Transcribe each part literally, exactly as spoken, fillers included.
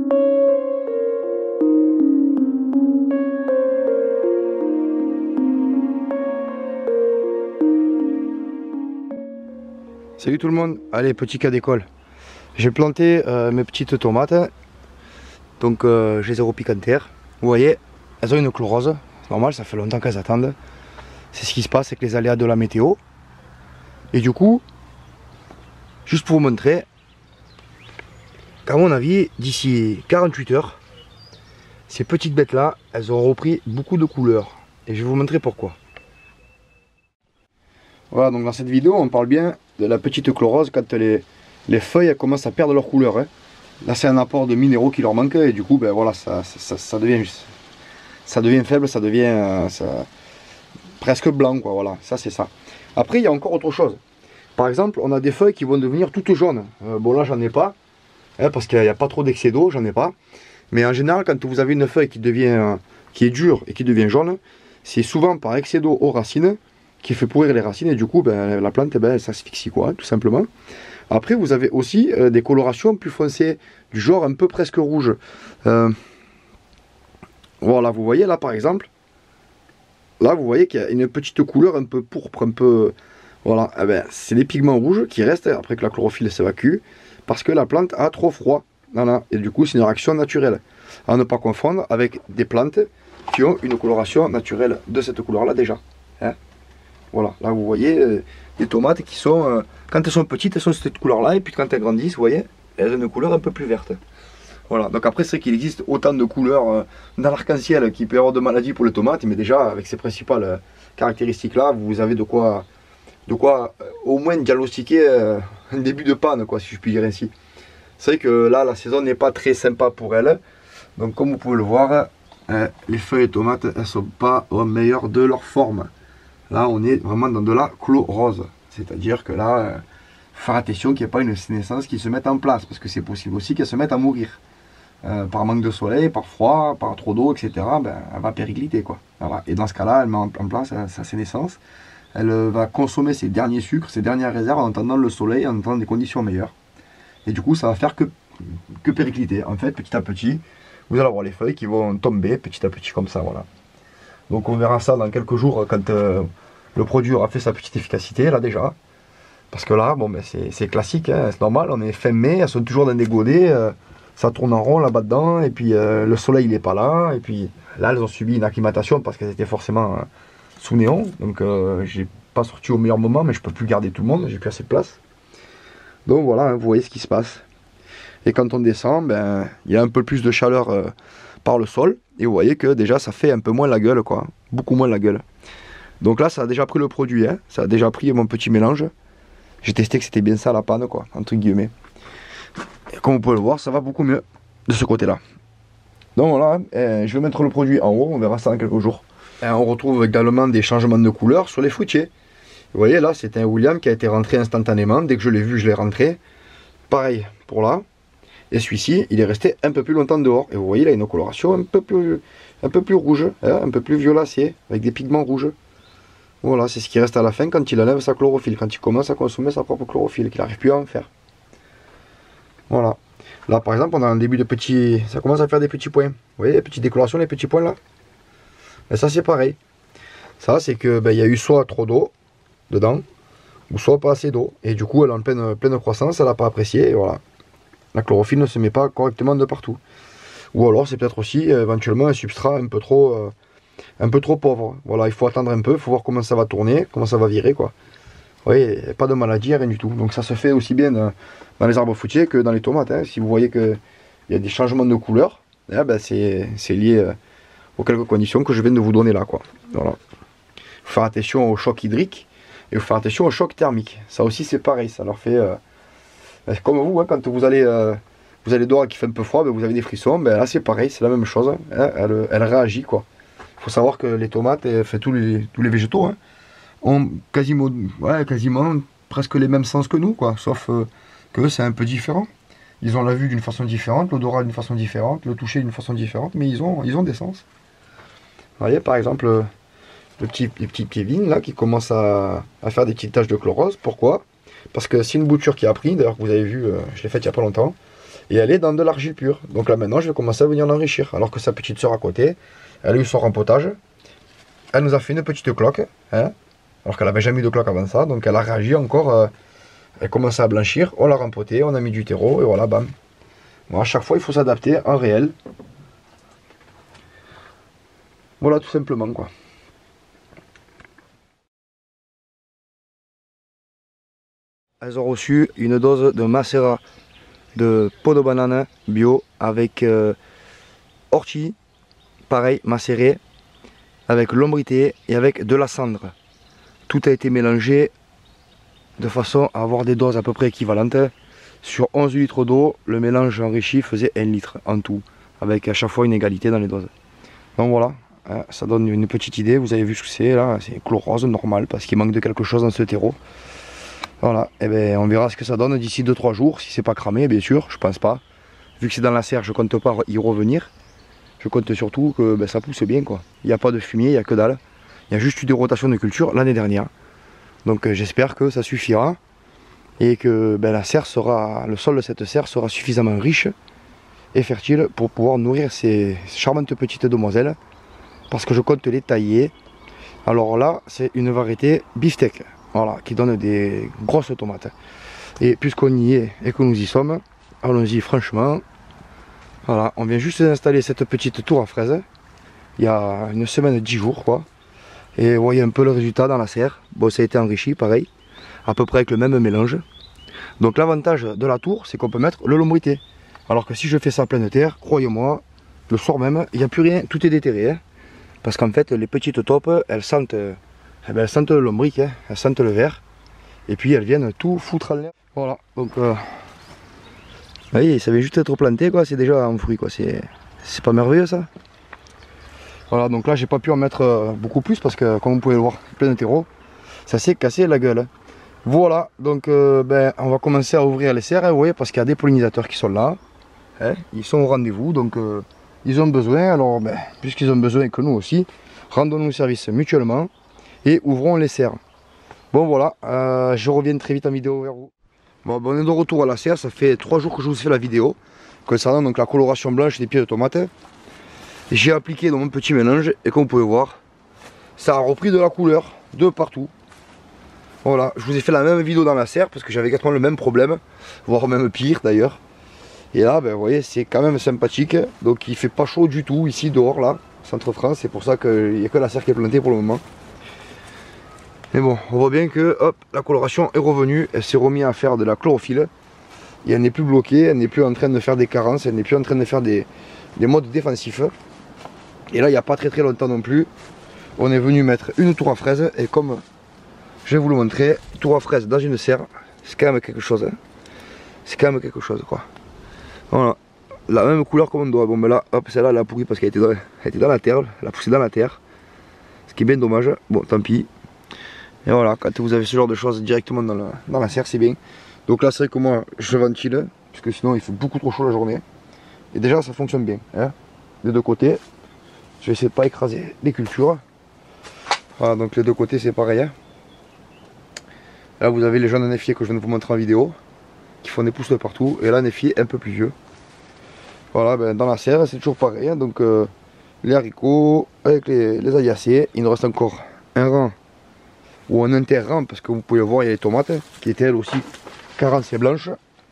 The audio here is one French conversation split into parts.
Salut tout le monde, allez petit cas d'école. J'ai planté euh, mes petites tomates, donc euh, je les ai repicantères. Vous voyez, elles ont une chlorose, c'est normal, ça fait longtemps qu'elles attendent. C'est ce qui se passe avec les aléas de la météo. Et du coup, juste pour vous montrer, qu'à mon avis, d'ici quarante-huit heures, ces petites bêtes là, elles ont repris beaucoup de couleurs. Et je vais vous montrer pourquoi. Voilà, donc dans cette vidéo, on parle bien de la petite chlorose quand les, les feuilles elles commencent à perdre leur couleur. Hein. Là, c'est un apport de minéraux qui leur manque et du coup, ben voilà, ça, ça, ça, devient, ça devient faible, ça devient euh, ça, presque blanc, quoi. Voilà, ça c'est ça. Après, il y a encore autre chose. Par exemple, on a des feuilles qui vont devenir toutes jaunes. Euh, bon, là, j'en ai pas, hein, parce qu'il n'y a, a pas trop d'excès d'eau, j'en ai pas. Mais en général, quand vous avez une feuille qui devient, euh, qui est dure et qui devient jaune, c'est souvent par excès d'eau aux racines qui fait pourrir les racines et du coup ben, la plante eh ben, s'asphyxie quoi, tout simplement. Après vous avez aussi euh, des colorations plus foncées, du genre un peu presque rouge. Euh, voilà, vous voyez là par exemple, là vous voyez qu'il y a une petite couleur un peu pourpre, un peu... Voilà, eh ben, c'est les pigments rouges qui restent après que la chlorophylle s'évacue, parce que la plante a trop froid. Voilà, et du coup c'est une réaction naturelle. À ne pas confondre avec des plantes qui ont une coloration naturelle de cette couleur là déjà. Hein. Voilà, là vous voyez euh, des tomates qui sont, euh, quand elles sont petites, elles sont de cette couleur-là, et puis quand elles grandissent, vous voyez, elles ont une couleur un peu plus verte. Voilà, donc après c'est qu'il existe autant de couleurs euh, dans l'arc-en-ciel qui peut y avoir de maladies pour les tomates, mais déjà avec ces principales euh, caractéristiques-là, vous avez de quoi, de quoi euh, au moins diagnostiquer euh, un début de panne, quoi, si je puis dire ainsi. C'est vrai que là, la saison n'est pas très sympa pour elles, donc comme vous pouvez le voir, euh, les feuilles de tomates, elles ne sont pas au meilleur de leur forme. Là, on est vraiment dans de la chlorose. C'est-à-dire que là, il euh, faut faire attention qu'il n'y ait pas une sénescence qui se mette en place. Parce que c'est possible aussi qu'elle se mette à mourir. Euh, par manque de soleil, par froid, par trop d'eau, et cetera. Ben, elle va péricliter, quoi. Voilà. Et dans ce cas-là, elle met en place sa, sa sénescence. Elle euh, va consommer ses derniers sucres, ses dernières réserves en attendant le soleil, en attendant des conditions meilleures. Et du coup, ça va faire que, que péricliter. En fait, petit à petit, vous allez avoir les feuilles qui vont tomber petit à petit comme ça, voilà. Donc on verra ça dans quelques jours quand euh, le produit aura fait sa petite efficacité, là déjà. Parce que là, bon, ben, c'est classique, hein, c'est normal, on est fin mai, elles sont toujours dans des godets, euh, ça tourne en rond là-bas dedans, et puis euh, le soleil il n'est pas là, et puis là elles ont subi une acclimatation parce qu'elles étaient forcément euh, sous néon, donc euh, j'ai pas sorti au meilleur moment, mais je peux plus garder tout le monde, j'ai plus assez de place. Donc voilà, hein, vous voyez ce qui se passe. Et quand on descend, ben, il y a un peu plus de chaleur euh, par le sol, et vous voyez que déjà ça fait un peu moins la gueule, quoi, beaucoup moins la gueule. Donc là ça a déjà pris le produit, hein. Ça a déjà pris mon petit mélange. J'ai testé que c'était bien ça la panne, quoi, entre guillemets. Et comme vous pouvez le voir, ça va beaucoup mieux de ce côté là. Donc voilà, eh, je vais mettre le produit en haut, on verra ça dans quelques jours. Et on retrouve également des changements de couleur sur les fruitiers. Vous voyez là, c'est un William qui a été rentré instantanément, dès que je l'ai vu je l'ai rentré. Pareil pour là. Et celui-ci, il est resté un peu plus longtemps dehors. Et vous voyez, il a une coloration un peu plus, un peu plus rouge, hein, un peu plus violacée, avec des pigments rouges. Voilà, c'est ce qui reste à la fin quand il enlève sa chlorophylle, quand il commence à consommer sa propre chlorophylle, qu'il n'arrive plus à en faire. Voilà. Là, par exemple, on a un début de petits... Ça commence à faire des petits points. Vous voyez, les petites décolorations, les petits points là. Et ça, c'est pareil. Ça, c'est que ben, y a eu soit trop d'eau dedans, ou soit pas assez d'eau. Et du coup, elle est en pleine, pleine croissance, elle n'a pas apprécié, et voilà. La chlorophylle ne se met pas correctement de partout. Ou alors c'est peut-être aussi euh, éventuellement un substrat un peu trop euh, un peu trop pauvre. Voilà, il faut attendre un peu, il faut voir comment ça va tourner, comment ça va virer, quoi. Vous voyez, pas de maladie, rien du tout. Donc ça se fait aussi bien dans, dans les arbres fruitiers que dans les tomates. Hein. Si vous voyez qu'il y a des changements de couleur, eh ben c'est lié euh, aux quelques conditions que je viens de vous donner là, quoi. Voilà. Faut faire attention au choc hydrique et faut faire attention au choc thermique. Ça aussi c'est pareil, ça leur fait... Euh, comme vous, hein, quand vous allez, euh, vous allez dehors et qu'il fait un peu froid, ben vous avez des frissons, ben là c'est pareil, c'est la même chose, hein, elle, elle réagit, quoi. Il faut savoir que les tomates, et, fait, tous, les, tous les végétaux, hein, ont quasiment, ouais, quasiment presque les mêmes sens que nous, quoi, sauf euh, que c'est un peu différent. Ils ont la vue d'une façon différente, l'odorat d'une façon différente, le toucher d'une façon différente, mais ils ont, ils ont des sens. Vous voyez par exemple le petit, les petits Kevin là qui commence à, à faire des petites taches de chlorose, pourquoi ? Parce que c'est une bouture qui a pris, d'ailleurs vous avez vu, euh, je l'ai faite il n'y a pas longtemps. et elle est dans de l'argile pure. Donc là maintenant je vais commencer à venir l'enrichir. Alors que sa petite soeur à côté, elle a eu son rempotage. Elle nous a fait une petite cloque, hein, alors qu'elle n'avait jamais eu de cloque avant ça. Donc elle a réagi encore, euh, elle commence à blanchir, on l'a rempotée, on a mis du terreau et voilà, bam. Bon, à chaque fois il faut s'adapter en réel. Voilà tout simplement quoi. Elles ont reçu une dose de macérat de peau de banane bio avec euh, ortie, pareil, macéré, avec l'ombrité et avec de la cendre. Tout a été mélangé de façon à avoir des doses à peu près équivalentes. Sur onze litres d'eau, le mélange enrichi faisait un litre en tout, avec à chaque fois une égalité dans les doses. Donc voilà, hein, ça donne une petite idée. Vous avez vu ce que c'est là, c'est chlorose normal parce qu'il manque de quelque chose dans ce terreau. Voilà, et ben on verra ce que ça donne d'ici deux trois jours, si c'est pas cramé bien sûr, je pense pas. Vu que c'est dans la serre, je compte pas y revenir. Je compte surtout que ben, ça pousse bien quoi. Il n'y a pas de fumier, il n'y a que dalle. Il y a juste eu des rotations de culture l'année dernière. Donc euh, j'espère que ça suffira. Et que ben, la serre sera, le sol de cette serre sera suffisamment riche et fertile pour pouvoir nourrir ces charmantes petites demoiselles. Parce que je compte les tailler. Alors là, c'est une variété beefsteak. Voilà, qui donne des grosses tomates. Et puisqu'on y est et que nous y sommes, allons-y franchement. Voilà, on vient juste d'installer cette petite tour à fraises. Il y a une semaine, dix jours quoi. Et vous voyez un peu le résultat dans la serre. Bon, ça a été enrichi, pareil. À peu près avec le même mélange. Donc l'avantage de la tour, c'est qu'on peut mettre le lombrité. Alors que si je fais ça à pleine terre, croyez-moi, le soir même, il n'y a plus rien, tout est déterré. Hein. Parce qu'en fait, les petites taupes, elles sentent... Eh ben, elles sentent le lombric, hein, elles sentent le verre, et puis elles viennent tout foutre en l'air. Voilà, donc euh, vous voyez, ça vient juste être planté, quoi, c'est déjà un fruit, quoi, c'est pas merveilleux ça. Voilà, donc là j'ai pas pu en mettre euh, beaucoup plus parce que comme vous pouvez le voir, plein de terreau, ça s'est cassé la gueule. Voilà, donc euh, ben, on va commencer à ouvrir les serres, hein, vous voyez, parce qu'il y a des pollinisateurs qui sont là, hein, ils sont au rendez-vous, donc euh, ils ont besoin, alors ben, puisqu'ils ont besoin que nous aussi, rendons-nous service mutuellement. Et ouvrons les serres. Bon voilà, euh, je reviens très vite en vidéo vers vous. Bon, ben, on est de retour à la serre, ça fait trois jours que je vous fais la vidéo concernant donc la coloration blanche des pieds de tomates. J'ai appliqué dans mon petit mélange et comme vous pouvez voir, ça a repris de la couleur de partout. Voilà, je vous ai fait la même vidéo dans la serre parce que j'avais exactement le même problème, voire même pire d'ailleurs. Et là, ben, vous voyez, c'est quand même sympathique. Donc il fait pas chaud du tout ici dehors là, centre France, c'est pour ça qu'il n'y a que la serre qui est plantée pour le moment. Mais bon, on voit bien que hop, la coloration est revenue, elle s'est remise à faire de la chlorophylle. Et elle n'est plus bloquée, elle n'est plus en train de faire des carences, elle n'est plus en train de faire des, des modes défensifs. Et là, il n'y a pas très très longtemps non plus, on est venu mettre une tour à fraises. Et comme je vais vous le montrer, tour à fraises dans une serre, c'est quand même quelque chose. Hein. C'est quand même quelque chose quoi. Voilà, la même couleur comme on doit. Bon ben là, hop, celle-là elle a pourri parce qu'elle était, était dans la terre, elle a poussé dans la terre. Ce qui est bien dommage, bon tant pis. Et voilà, quand vous avez ce genre de choses directement dans la, dans la serre, c'est bien. Donc là, c'est vrai que moi, je ventile, parce que sinon il fait beaucoup trop chaud la journée. Et déjà, ça fonctionne bien, hein, des deux côtés. Je vais essayer de ne pas écraser les cultures. Voilà, donc les deux côtés, c'est pareil. Hein. Là, vous avez les jeunes néfiers que je viens de vous montrer en vidéo, qui font des pousses de partout. Et là, néfier un peu plus vieux. Voilà, ben, dans la serre, c'est toujours pareil. Hein. Donc, euh, les haricots avec les, les aillacées. Il nous reste encore un rang. Ou un interrang, parce que vous pouvez voir, il y a les tomates qui étaient elles aussi carencées blanches.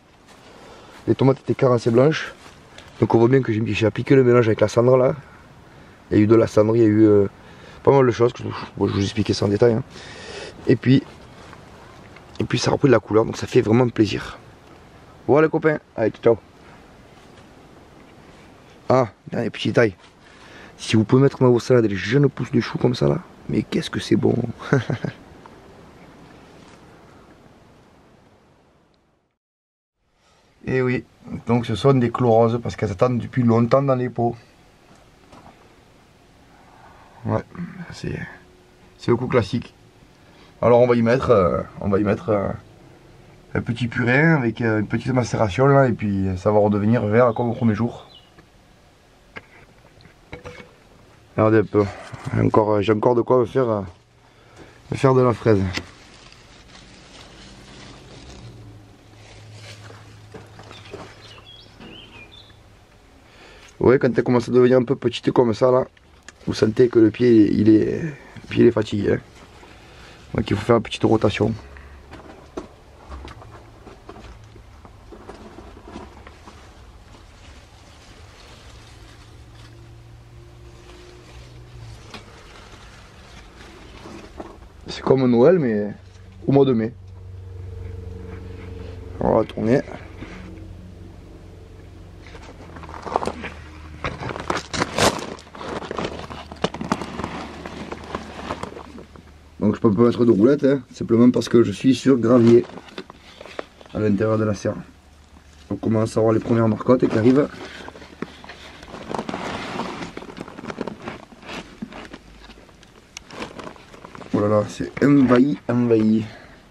Les tomates étaient carencées blanches. Donc on voit bien que j'ai appliqué le mélange avec la cendre là. Il y a eu de la cendre, il y a eu euh, pas mal de choses. Que je, bon, je vous expliquer ça en détail. Hein. Et puis, et puis ça a repris de la couleur, donc ça fait vraiment plaisir. Voilà les copains, allez ciao. Ah, dernier petit détail. Si vous pouvez mettre dans vos salades les jeunes pousses de choux comme ça là, mais qu'est-ce que c'est bon. Et oui, donc ce sont des chloroses parce qu'elles attendent depuis longtemps dans les pots. Ouais, c'est le coup classique. Alors on va y mettre, euh, on va y mettre euh, un petit purin avec euh, une petite macération là et puis ça va redevenir vert comme au premier jour. Regardez un peu, encore, j'ai encore de quoi me faire, euh, me faire de la fraise. Ouais, quand elle commence à devenir un peu petite comme ça là, vous sentez que le pied il est, le pied il est fatigué. Hein. Donc il faut faire une petite rotation. C'est comme Noël mais au mois de mai. On va tourner. Donc je peux pas mettre de roulette, hein, simplement parce que je suis sur gravier à l'intérieur de la serre. On commence à avoir les premières marcottes qui arrivent. Oh là là, c'est envahi, envahi.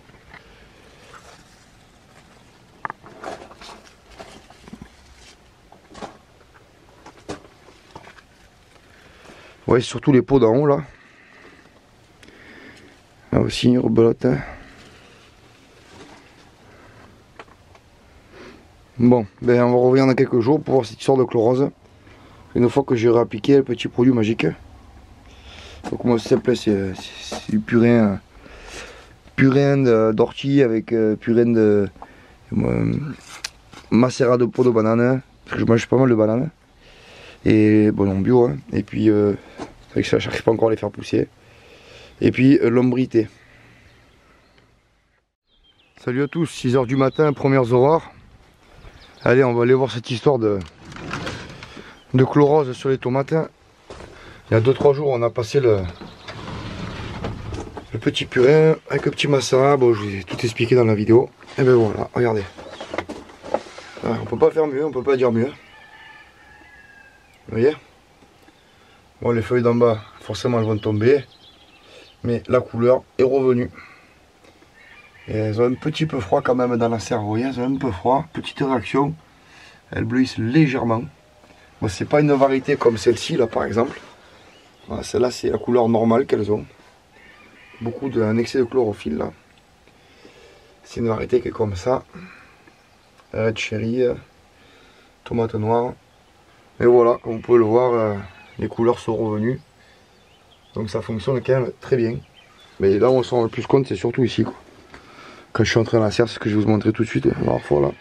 Ouais, surtout les pots d'en haut là. Là aussi une rebelote. Bon, ben on va revenir dans quelques jours pour voir cette histoire de chlorose. Une fois que j'aurai appliqué le petit produit magique. Donc moi c'est simple, c'est du purin, purin d'ortie avec euh, purin de euh, macérat de peau de banane. Parce que je mange pas mal de bananes. Et bon, en bio, hein. Et puis euh, c'est vrai que je n'arrive pas encore à les faire pousser. Et puis euh, l'ombrité. Salut à tous, six heures du matin, premières aurores. Allez, on va aller voir cette histoire de, de chlorose sur les tomates. Il y a deux trois jours, on a passé le, le petit purin avec le petit macérat. Bon, je vous ai tout expliqué dans la vidéo. Et ben voilà, regardez. Alors, on peut pas faire mieux, on peut pas dire mieux. Vous voyez? Bon, les feuilles d'en bas, forcément, elles vont tomber. Mais la couleur est revenue. Et elles ont un petit peu froid quand même dans la serre. Vous voyez, elles ont un peu froid. Petite réaction. Elles bleuissent légèrement. Bon, c'est pas une variété comme celle-ci, là, par exemple. Voilà, celle-là, c'est la couleur normale qu'elles ont. Beaucoup d'un excès de chlorophylle, là. C'est une variété qui est comme ça. Red cherry, tomate noire. Et voilà, comme vous pouvez le voir, euh, les couleurs sont revenues. Donc ça fonctionne quand même très bien. Mais là où on s'en rend le plus compte, c'est surtout ici, quoi. Quand je suis entré dans la serre, c'est ce que je vais vous montrer tout de suite. Alors voilà.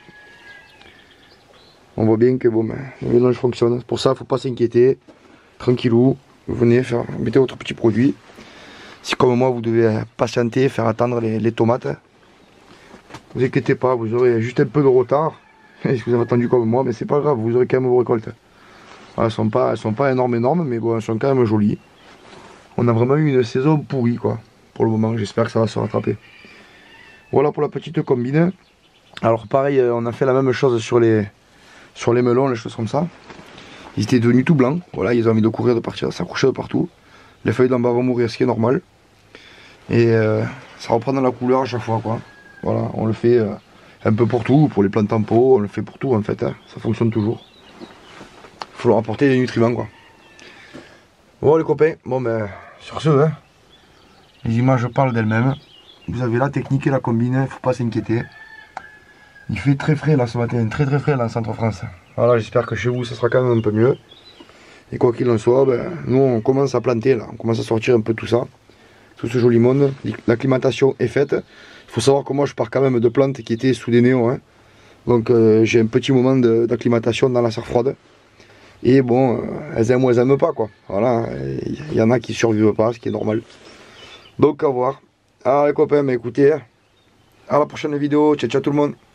On voit bien que bon, ben, le mélange fonctionne. Pour ça, il ne faut pas s'inquiéter. Tranquillou. Vous venez faire, mettez votre petit produit. Si comme moi, vous devez patienter, faire attendre les, les tomates. Vous inquiétez pas, vous aurez juste un peu de retard. Si vous avez attendu comme moi, mais c'est pas grave, vous aurez quand même vos récoltes. Alors, elles sont pas, elles sont pas énormes, énormes, mais bon, elles sont quand même jolies. On a vraiment eu une saison pourrie, quoi. Pour le moment, j'espère que ça va se rattraper. Voilà pour la petite combine. Alors pareil, on a fait la même chose sur les, sur les melons, les choses comme ça. Ils étaient devenus tout blancs. Voilà, ils ont envie de courir, de partir, s'accrocher de partout. Les feuilles d'en bas vont mourir, ce qui est normal. Et euh, ça reprend dans la couleur à chaque fois, quoi. Voilà, on le fait euh, un peu pour tout, pour les plantes en pot, on le fait pour tout en fait. Hein. Ça fonctionne toujours. Il faut leur apporter des nutriments, quoi. Bon les copains, bon ben sur ce, hein, les images parlent d'elles-mêmes. Vous avez la technique et la combine, il ne faut pas s'inquiéter. Il fait très frais là ce matin, très très frais là en Centre-France. Voilà, j'espère que chez vous ça sera quand même un peu mieux. Et quoi qu'il en soit, ben, nous on commence à planter là, on commence à sortir un peu tout ça. Tout ce joli monde, l'acclimatation est faite. Il faut savoir que moi je pars quand même de plantes qui étaient sous des néons. Hein. Donc euh, j'ai un petit moment d'acclimatation dans la serre froide. Et bon, euh, elles aiment ou elles n'aiment pas quoi. Voilà, il y en a qui survivent pas, ce qui est normal. Donc à voir. Alors les copains, bah, écoutez, à la prochaine vidéo. Ciao ciao tout le monde.